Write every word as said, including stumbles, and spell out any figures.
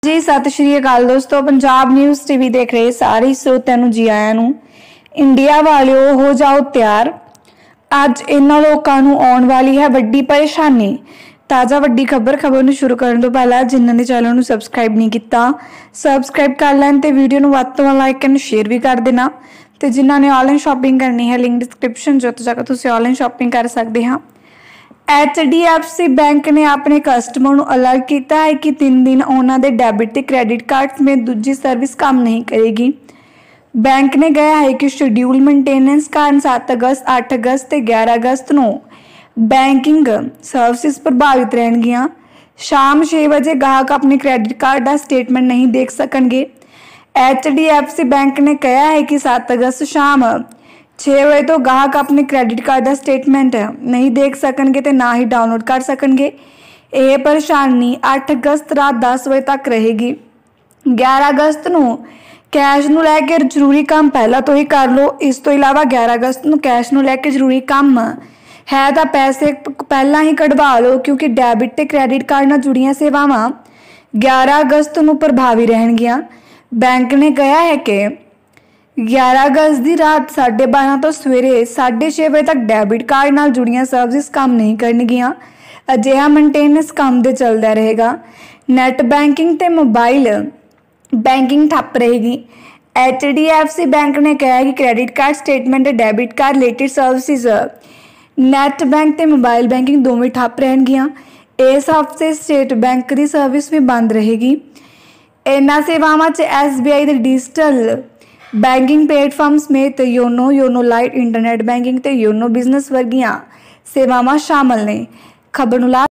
जी सत श्री अकाल दोस्तों, पंजाब न्यूज़ टीवी देख रहे सारे स्रोतिਆਂ ਨੂੰ जी आया ਨੂੰ। इंडिया वालिओ हो जाओ तैयार, अज इन्हां लोकां नूं आउण वाली है वड्डी परेशानी। ताज़ा वड्डी खबर खबर नूं शुरू करन तो पहला जिन्हां ने चैनल नूं सबसक्राइब नहीं किया सबसक्राइब कर लैन ते वीडियो नूं वध तों वध लाइक एंड शेयर भी कर देना। तो जिन्हां ने ऑनलाइन शॉपिंग करनी है लिंक डिस्क्रिप्शन जो जाकर तुसीं ऑनलाइन शॉपिंग कर सकते हैं। H D F C bank ने अपने कस्टमर को अलर्ट किया है कि तीन दिन उन्होंने डेबिट ते क्रेडिट कार्ड में दूसरी सर्विस काम नहीं करेगी। बैंक ने कहा है कि शेड्यूल मेनटेनेंस कारण सात अगस्त आठ अगस्त ते ग्यारह अगस्त को बैंकिंग सर्विस प्रभावित रहनगियां। शाम छे बजे गाहक अपने क्रेडिट कार्ड का स्टेटमेंट नहीं देख सकेंगे। H D F C bank ने कहा है कि सात अगस्त शाम छे बजे तो गाहक अपने क्रेडिट कार्ड का स्टेटमेंट नहीं देख सकेंगे तो ना ही डाउनलोड कर सकेंगे। यह परेशानी आठ अगस्त रात दस बजे तक रहेगी। ग्यारह अगस्त को कैश ਨੂੰ ਲੈ ਕੇ ਜ਼ਰੂਰੀ ਕੰਮ ਪਹਿਲਾਂ ਤੋਂ ਹੀ ਕਰ ਲਓ। ਇਸ ਤੋਂ ਇਲਾਵਾ ग्यारह अगस्त ਨੂੰ कैश ਨੂੰ ਲੈ ਕੇ ਜ਼ਰੂਰੀ ਕੰਮ है तो पैसे पहला ही कढ़वा लो क्योंकि डेबिट ते क्रेडिट कार्ड नाल जुड़ियां सेवावां ग्यारह अगस्त को प्रभावी रहनगियां। बैंक ने कहा है कि ग्यारह अगस्त की रात साढ़े बारह तो सवेरे साढ़े छे बजे तक डेबिट कार्ड नाल जुड़ियां सर्विस काम नहीं करनगियां। अजिहा मेनटेनेंस काम दे चलदा रहेगा। नैट बैंकिंग ते मोबाइल बैंकिंग ठप रहेगी। H D F C bank ने कहा है कि credit card statement debit card related services net bank ते मोबाइल बैंकिंग दोवें ठप रहनगियां। इस हफ्ते स्टेट बैंक की सर्विस भी बंद रहेगी। इन्हां सेवावां च एस बी आई के डिजिटल बैंकिंग प्लेटफॉर्म समेत YONO YONO lite internet banking ते योनो बिजनेस वर्गियां सेवावां शामिल ने। खबर नूं